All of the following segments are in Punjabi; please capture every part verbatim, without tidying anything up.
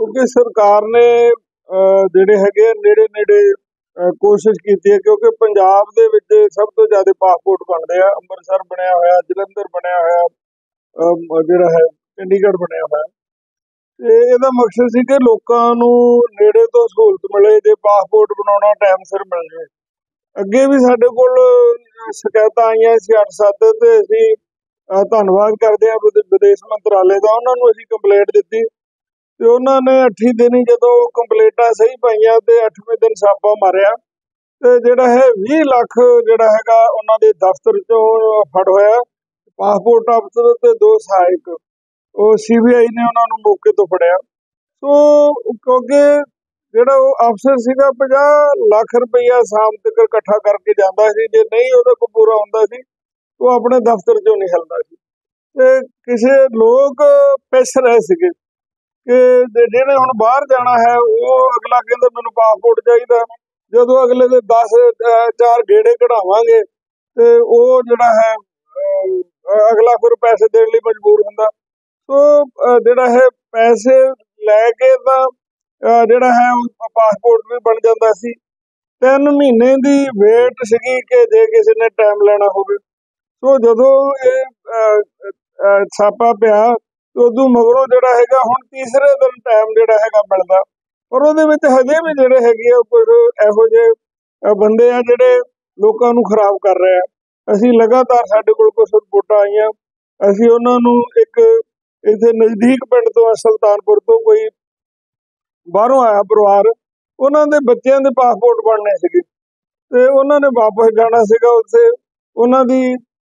ਕਿਉਂਕਿ ਸਰਕਾਰ ਨੇ ਜਿਹੜੇ ਹੈਗੇ ਨੇੜੇ ਨੇੜੇ ਕੋਸ਼ਿਸ਼ ਕੀਤੀ ਹੈ, ਕਿਉਂਕਿ ਪੰਜਾਬ ਦੇ ਵਿੱਚ ਸਭ ਤੋਂ ਜ਼ਿਆਦਾ ਪਾਸਪੋਰਟ ਬਣਦੇ ਆ। ਅੰਮ੍ਰਿਤਸਰ ਬਣਿਆ ਹੋਇਆ, ਜਲੰਧਰ ਬਣਿਆ ਹੋਇਆ, ਜਿਹੜਾ ਹੈ ਚੰਡੀਗੜ੍ਹ ਬਣਿਆ ਹੋਇਆ। ਤੇ ਇਹਦਾ ਮਕਸਦ ਸੀ ਕਿ ਲੋਕਾਂ ਨੂੰ ਨੇੜੇ ਤੋਂ ਸਹੂਲਤ ਮਿਲੇ, ਜੇ ਪਾਸਪੋਰਟ ਬਣਾਉਣਾ ਟਾਈਮ ਸਿਰ ਮਿਲ ਜਾਵੇ। ਅੱਗੇ ਵੀ ਸਾਡੇ ਕੋਲ ਸ਼ਿਕਾਇਤਾਂ ਆਈਆਂ ਸੀ ਅੱਠ ਸੱਤ, ਤੇ ਅਸੀਂ ਧੰਨਵਾਦ ਕਰਦੇ ਹਾਂ ਵਿਦੇਸ਼ ਮੰਤਰਾਲੇ ਦਾ। ਉਹਨਾਂ ਨੂੰ ਅਸੀਂ ਕੰਪਲੇਂਟ ਦਿੱਤੀ ਤੇ ਉਹਨਾਂ ਨੇ ਅੱਠੀ ਦਿਨ ਹੀ ਜਦੋਂ ਕੰਪਲੇਂਟਾਂ ਸਹੀ ਪਾਈਆਂ ਤੇ ਅੱਠਵੇਂ ਦਿਨ ਛਾਪਾ ਮਾਰਿਆ ਤੇ ਜਿਹੜਾ ਹੈ ਵੀਹ ਲੱਖ ਜਿਹੜਾ ਹੈਗਾ ਉਹਨਾਂ ਦੇ ਦਫ਼ਤਰ ਚੋਂ ਫੜ ਹੋਇਆ। ਪਾਸਪੋਰਟ ਅਫਸਰ ਤੇ ਦੋ ਸਹਾਇਕ, ਉਹ ਸੀ ਬੀ ਆਈ ਨੇ ਉਹਨਾਂ ਨੂੰ ਮੌਕੇ ਤੋਂ ਫੜਿਆ। ਸੋ ਕਿਉਂਕਿ ਜਿਹੜਾ ਉਹ ਅਫਸਰ ਸੀਗਾ ਪੰਜਾਹ ਲੱਖ ਰੁਪਈਆ ਸ਼ਾਮ ਤੱਕ ਇਕੱਠਾ ਕਰਕੇ ਜਾਂਦਾ ਸੀ, ਜੇ ਨਹੀਂ ਉਹਦੇ ਕੋਲ ਪੂਰਾ ਹੁੰਦਾ ਸੀ ਉਹ ਆਪਣੇ ਦਫ਼ਤਰ ਚੋਂ ਨਹੀਂ ਹਿਲਦਾ ਸੀ। ਤੇ ਕਿਸੇ ਲੋਕ ਪਿਸ ਰਹੇ ਸੀਗੇ ਕਿ ਜਿਹਨੇ ਹੁਣ ਬਾਹਰ ਜਾਣਾ ਹੈ ਉਹ ਅਗਲਾ ਕਹਿੰਦਾ ਮੈਨੂੰ ਪਾਸਪੋਰਟ ਚਾਹੀਦਾ, ਜਦੋਂ ਅਗਲੇ ਦੇ ਦਸ ਚਾਰ ਗੇੜੇ ਕਢਾਵਾਂਗੇ ਤੇ ਉਹ ਜਿਹੜਾ ਹੈ ਅਗਲਾ ਫਿਰ ਪੈਸੇ ਦੇਣ ਲਈ ਮਜਬੂਰ ਹੁੰਦਾ। ਸੋ ਜਿਹੜਾ ਹੈ ਪੈਸੇ ਲੈ ਕੇ ਤਾਂ ਜਿਹੜਾ ਹੈ ਪਾਸਪੋਰਟ ਵੀ ਬਣ ਜਾਂਦਾ ਸੀ। ਤਿੰਨ ਮਹੀਨੇ ਦੀ ਵੇਟ ਸੀਗੀ ਕਿ ਜੇ ਕਿਸੇ ਨੇ ਟਾਈਮ ਲੈਣਾ ਹੋਵੇ। ਸੋ ਜਦੋਂ ਇਹ ਛਾਪਾ ਪਿਆ ਉਦੋਂ ਮਗਰੋਂ ਜਿਹੜਾ ਹੈਗਾ ਹੁਣ ਤੀਸਰੇ ਦਿਨ ਟਾਈਮ ਜਿਹੜਾ ਹੈਗਾ ਮਿਲਦਾ, ਪਰ ਉਹਦੇ ਵਿੱਚ ਹਜੇ ਵੀ ਜਿਹੜੇ ਹੈਗੇ ਆ ਕੁਝ ਇਹੋ ਜਿਹੇ ਬੰਦੇ ਆ ਜਿਹੜੇ ਲੋਕਾਂ ਨੂੰ ਖਰਾਬ ਕਰ ਰਹੇ ਆ। ਅਸੀਂ ਲਗਾਤਾਰ ਸਾਡੇ ਕੋਲ ਕੁਝ ਰਿਪੋਰਟਾਂ ਆਈਆਂ, ਅਸੀਂ ਉਹਨਾਂ ਨੂੰ ਇੱਕ ਇੱਥੇ ਨਜ਼ਦੀਕ ਪਿੰਡ ਤੋਂ ਸੁਲਤਾਨਪੁਰ ਤੋਂ ਕੋਈ ਬਾਹਰੋਂ ਆਇਆ ਪਰਿਵਾਰ, ਉਹਨਾਂ ਦੇ ਬੱਚਿਆਂ ਦੇ ਪਾਸਪੋਰਟ ਬਣਨੇ ਸੀਗੇ ਤੇ ਉਹਨਾਂ ਨੇ ਵਾਪਸ ਜਾਣਾ ਸੀਗਾ। ਉੱਥੇ ਉਹਨਾਂ ਦੀ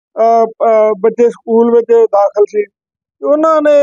ਬੱਚੇ ਸਕੂਲ ਵਿੱਚ ਦਾਖਲ ਸੀ, ਉਹਨਾਂ ਨੇ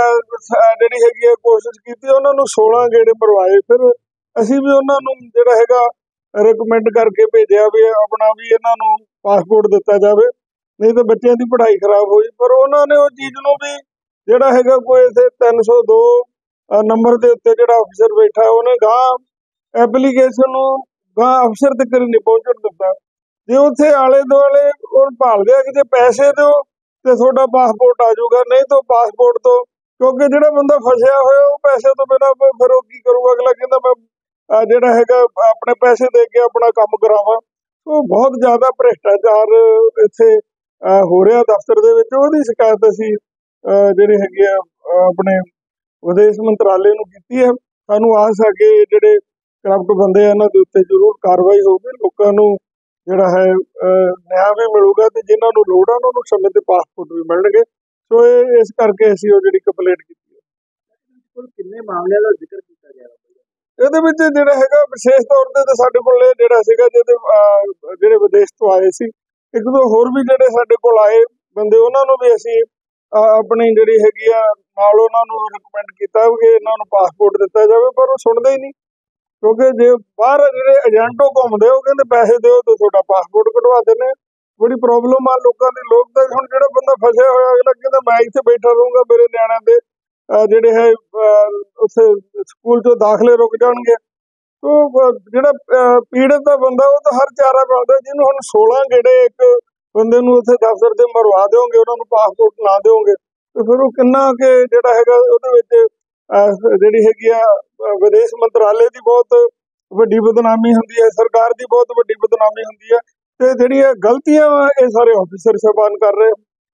ਜਿਹੜੀ ਹੈਗੀ ਆ ਕੋਸ਼ਿਸ਼ ਕੀਤੀ, ਉਹਨਾਂ ਨੂੰ ਸੋਲਾਂ ਗੇੜੇ ਮਰਵਾਏ। ਫਿਰ ਅਸੀਂ ਵੀ ਉਹਨਾਂ ਨੂੰ ਜਿਹੜਾ ਹੈਗਾ ਰਿਕਮੈਂਡ ਕਰਕੇ ਭੇਜਿਆ ਵੀ ਆਪਣਾ ਵੀ ਇਹਨਾਂ ਨੂੰ ਪਾਸਪੋਰਟ ਦਿੱਤਾ ਜਾਵੇ, ਨਹੀਂ ਤਾਂ ਬੱਚਿਆਂ ਦੀ ਪੜ੍ਹਾਈ ਖਰਾਬ ਹੋਈ। ਪਰ ਉਹਨਾਂ ਨੇ ਉਹ ਚੀਜ਼ ਨੂੰ ਵੀ ਜਿਹੜਾ ਹੈਗਾ ਕੋਈ ਇੱਥੇ ਤਿੰਨ ਸੌ ਦੋ ਨੰਬਰ ਦੇ ਉੱਤੇ ਜਿਹੜਾ ਅਫਸਰ ਬੈਠਾ ਉਹਨੇ ਗਾਂ ਐਪਲੀਕੇਸ਼ਨ ਨੂੰ ਗਾਂ ਅਫਸਰ ਤੱਕ ਨਹੀਂ ਪਹੁੰਚਣ ਦਿੱਤਾ। ਜੇ ਉੱਥੇ ਆਲੇ ਦੁਆਲੇ ਉਹ ਭਾਲਦੇ ਆ ਕਿ ਜੇ ਪੈਸੇ ਦਿਓ ਤੇ ਤੁਹਾਡਾ ਪਾਸਪੋਰਟ ਆ ਜਾਊਗਾ, ਨਹੀਂ ਤਾਂ ਪਾਸਪੋਰਟ ਤੋਂ, ਕਿਉਂਕਿ ਜਿਹੜਾ ਬੰਦਾ ਫਸਿਆ ਹੋਇਆ ਉਹ ਪੈਸੇ ਤੋਂ ਬਿਨਾਂ ਫਿਰ ਉਹ ਕੀ ਕਰੂਗਾ। ਅਗਲਾ ਕਹਿੰਦਾ ਮੈਂ ਜਿਹੜਾ ਹੈਗਾ ਆਪਣੇ ਪੈਸੇ ਦੇ ਕੇ ਆਪਣਾ ਕੰਮ ਕਰਾਵਾਂ। ਉਹ ਬਹੁਤ ਜ਼ਿਆਦਾ ਭ੍ਰਿਸ਼ਟਾਚਾਰ ਇੱਥੇ ਹੋ ਰਿਹਾ ਦਫ਼ਤਰ ਦੇ ਵਿੱਚ। ਉਹਦੀ ਸ਼ਿਕਾਇਤ ਅਸੀਂ ਜਿਹੜੀ ਹੈਗੀ ਆ ਆਪਣੇ ਵਿਦੇਸ਼ ਮੰਤਰਾਲੇ ਨੂੰ ਕੀਤੀ ਹੈ। ਸਾਨੂੰ ਆਸ ਹੈ ਕਿ ਜਿਹੜੇ ਕਰਪਟ ਬੰਦੇ ਆ ਇਹਨਾਂ ਦੇ ਉੱਤੇ ਜ਼ਰੂਰ ਕਾਰਵਾਈ ਹੋਊਗੀ, ਲੋਕਾਂ ਨੂੰ ਜਿਹੜਾ ਹੈ ਨਿਆਂ ਵੀ ਮਿਲੂਗਾ ਤੇ ਜਿਨ੍ਹਾਂ ਨੂੰ ਲੋੜ ਆ ਉਹਨਾਂ ਨੂੰ ਸਮੇਂ ਤੇ ਪਾਸਪੋਰਟ ਵੀ ਮਿਲਣਗੇ। ਸੋ ਇਹ ਇਸ ਕਰਕੇ ਅਸੀਂ ਉਹ ਜਿਹੜੀ ਕੰਪਲੇਂਟ ਕੀਤੀ ਹੈ। ਕਿੰਨੇ ਮਾਮਲਿਆਂ ਦਾ ਜ਼ਿਕਰ ਕੀਤਾ ਗਿਆ ਇਹਦੇ ਵਿੱਚ ਜਿਹੜਾ ਹੈਗਾ ਵਿਸ਼ੇਸ਼ ਤੌਰ ਤੇ ਤਾਂ ਸਾਡੇ ਕੋਲ ਇਹ ਜਿਹੜਾ ਸੀਗਾ ਜਿਹਦੇ ਜਿਹੜੇ ਵਿਦੇਸ਼ ਤੋਂ ਆਏ ਸੀ, ਇੱਕ ਦੋ ਹੋਰ ਵੀ ਜਿਹੜੇ ਸਾਡੇ ਕੋਲ ਆਏ ਬੰਦੇ, ਉਹਨਾਂ ਨੂੰ ਵੀ ਅਸੀਂ ਆਪਣੀ ਜਿਹੜੀ ਹੈਗੀ ਆ ਨਾਲ ਉਹਨਾਂ ਨੂੰ ਰਿਕਮੈਂਡ ਕੀਤਾ ਕਿ ਇਹਨਾਂ ਨੂੰ ਪਾਸਪੋਰਟ ਦਿੱਤਾ ਜਾਵੇ, ਪਰ ਉਹ ਸੁਣਦੇ ਹੀ ਨਹੀਂ। ਕਿਉਂਕਿ ਜੇ ਬਾਹਰ ਜਿਹੜੇ ਏਜੰਟ ਉਹ ਘੁੰਮਦੇ ਉਹ ਕਹਿੰਦੇ ਪੈਸੇ ਦਿਓ ਤੇ ਤੁਹਾਡਾ ਪਾਸਪੋਰਟ ਕਢਵਾ ਦਿੰਦੇ। ਬੜੀ ਪ੍ਰੋਬਲਮ ਆ ਲੋਕਾਂ ਦੀ। ਲੋਕ ਤਾਂ ਹੁਣ ਜਿਹੜਾ ਬੰਦਾ ਫਸਿਆ ਹੋਇਆ ਅਗਲਾ ਕਹਿੰਦਾ ਮੈਂ ਇੱਥੇ ਬੈਠਾ ਰਹੂੰਗਾ, ਮੇਰੇ ਨਿਆਣਿਆਂ ਦੇ ਜਿਹੜੇ ਹੈ ਉੱਥੇ ਸਕੂਲ ਚੋਂ ਦਾਖਲੇ ਰੁਕ ਜਾਣਗੇ। ਤੋ ਜਿਹੜਾ ਪੀੜਤ ਦਾ ਬੰਦਾ ਉਹ ਤਾਂ ਹਰ ਚਾਰਾ ਪਾਉਂਦਾ। ਜਿਹਨੂੰ ਹੁਣ ਸੋਲਾਂ ਗੇੜੇ ਇੱਕ ਬੰਦੇ ਨੂੰ ਉੱਥੇ ਦਫ਼ਤਰ ਤੇ ਮਰਵਾ ਦਿਓਗੇ, ਉਹਨਾਂ ਨੂੰ ਪਾਸਪੋਰਟ ਨਾ ਦਿਓਗੇ ਤੇ ਫਿਰ ਉਹ ਕਿੰਨਾ ਕਿ ਜਿਹੜਾ ਹੈਗਾ ਉਹਦੇ ਵਿੱਚ ਜਿਹੜੀ ਹੈਗੀ ਆ ਵਿਦੇਸ਼ ਮੰਤਰਾਲੇ ਦੀ ਬਹੁਤ ਵੱਡੀ ਬਦਨਾਮੀ ਹੁੰਦੀ ਹੈ, ਸਰਕਾਰ ਦੀ ਬਹੁਤ ਵੱਡੀ ਬਦਨਾਮੀ ਹੁੰਦੀ ਹੈ ਤੇ ਜਿਹੜੀਆਂ ਗਲਤੀਆਂ ਇਹ ਸਾਰੇ ਆਫਿਸਰ ਸਾਹਿਬਾਨ ਕਰ ਰਹੇ।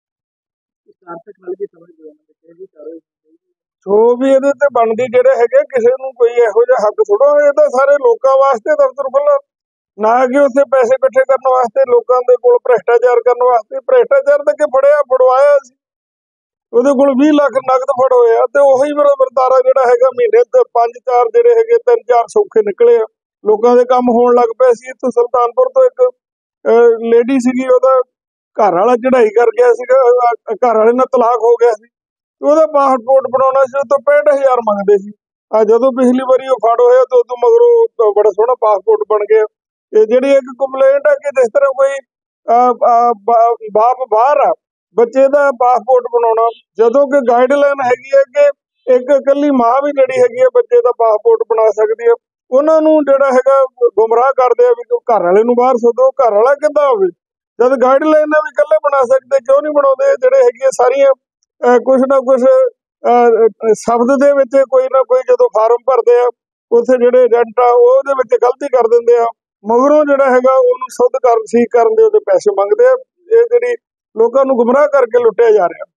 ਸੋ ਵੀ ਇਹਦੇ ਤੇ ਬਣਦੀ ਜਿਹੜੇ ਹੈਗੇ ਕਿਸੇ ਨੂੰ ਕੋਈ ਇਹੋ ਜਿਹਾ ਹੱਕ ਥੋੜ੍ਹਾ, ਇਹ ਤਾਂ ਸਾਰੇ ਲੋਕਾਂ ਵਾਸਤੇ ਦਫ਼ਤਰ ਖੁੱਲ੍ਹਾ, ਨਾ ਕਿ ਉੱਥੇ ਪੈਸੇ ਇਕੱਠੇ ਕਰਨ ਵਾਸਤੇ, ਲੋਕਾਂ ਦੇ ਕੋਲ ਭ੍ਰਿਸ਼ਟਾਚਾਰ ਕਰਨ ਵਾਸਤੇ। ਭ੍ਰਿਸ਼ਟਾਚਾਰ ਤਾਂ ਕਿ ਫੜਿਆ ਫੜਵਾਇਆ ਸੀ, ਉਹਦੇ ਕੋਲ ਵੀਹ ਲੱਖ ਨਗਦ ਫੜ ਹੋਇਆ ਤੇ ਉਹੀ ਵਰਤਾਰਾ ਜਿਹੜਾ ਹੈਗਾ ਮਹੀਨੇ ਤੇ ਪੰਜ ਚਾਰ ਜਿਹੜੇ ਹੈਗੇ ਤਿੰਨ ਚਾਰ ਸੌਖੇ ਨਿਕਲੇ ਆ। ਲੋਕਾਂ ਦੇ ਕੰਮ ਹੋਣ ਲੱਗ ਪਏ ਸੀ। ਇੱਥੇ ਸੁਲਤਾਨਪੁਰ ਤੋਂ ਇੱਕ ਲੇਡੀ ਸੀਗੀ, ਉਹਦਾ ਘਰ ਵਾਲਾ ਚੜ੍ਹਾਈ ਕਰ ਗਿਆ ਸੀਗਾ, ਘਰ ਵਾਲੇ ਨਾਲ ਤਲਾਕ ਹੋ ਗਿਆ ਸੀ, ਉਹਦਾ ਪਾਸਪੋਰਟ ਬਣਾਉਣਾ ਸੀ, ਉਹ ਤੋਂ ਪੈਂਹਠ ਹਜ਼ਾਰ ਮੰਗਦੇ ਸੀ। ਆ ਜਦੋਂ ਪਿਛਲੀ ਵਾਰੀ ਉਹ ਫੜ ਹੋਇਆ ਤੇ ਉਦੋਂ ਮਗਰੋਂ ਬੜਾ ਸੋਹਣਾ ਪਾਸਪੋਰਟ ਬਣ ਗਿਆ। ਤੇ ਜਿਹੜੀ ਇੱਕ ਕੰਪਲੇਂਟ ਹੈ ਕਿ ਜਿਸ ਤਰ੍ਹਾਂ ਕੋਈ ਬਾਪ ਬਾਹਰ ਆ, ਬੱਚੇ ਦਾ ਪਾਸਪੋਰਟ ਬਣਾਉਣਾ, ਜਦੋਂ ਕਿ ਗਾਈਡਲਾਈਨ ਹੈਗੀ ਹੈ ਕਿ ਇੱਕ ਇਕੱਲੀ ਮਾਂ ਵੀ ਜਿਹੜੀ ਹੈਗੀ ਹੈ ਬੱਚੇ ਦਾ ਪਾਸਪੋਰਟ ਬਣਾ ਸਕਦੀ ਹੈ। ਉਹਨਾਂ ਨੂੰ ਜਿਹੜਾ ਹੈਗਾ ਗੁੰਮਰਾਹ ਕਰਦੇ ਆ ਵੀ ਘਰ ਵਾਲੇ ਨੂੰ ਬਾਹਰ ਸੱਦੋ, ਘਰ ਵਾਲਾ ਕਿੱਦਾਂ ਹੋਵੇ ਜਦ ਗਾਈਡਲਾਈਨ ਵੀ ਇਕੱਲੇ ਬਣਾ ਸਕਦੇ, ਕਿਉਂ ਨਹੀਂ ਬਣਾਉਂਦੇ? ਜਿਹੜੇ ਹੈਗੀਆਂ ਸਾਰੀਆਂ ਕੁਛ ਨਾ ਕੁਛ ਸ਼ਬਦ ਦੇ ਵਿੱਚ ਕੋਈ ਨਾ ਕੋਈ ਜਦੋਂ ਫਾਰਮ ਭਰਦੇ ਆ ਉੱਥੇ ਜਿਹੜੇ ਏਜੰਟ ਆ ਉਹ ਉਹਦੇ ਵਿੱਚ ਗਲਤੀ ਕਰ ਦਿੰਦੇ ਆ, ਮਗਰੋਂ ਜਿਹੜਾ ਹੈਗਾ ਉਹਨੂੰ ਸ਼ੁੱਧ ਕਰਨ ਠੀਕ ਕਰਨ ਦੇ ਉਹਦੇ ਪੈਸੇ ਮੰਗਦੇ ਆ। ਇਹ ਜਿਹੜੀ ਲੋਕਾਂ ਨੂੰ ਗੁੰਮਰਾਹ ਕਰਕੇ ਲੁੱਟਿਆ ਜਾ ਰਿਹਾ।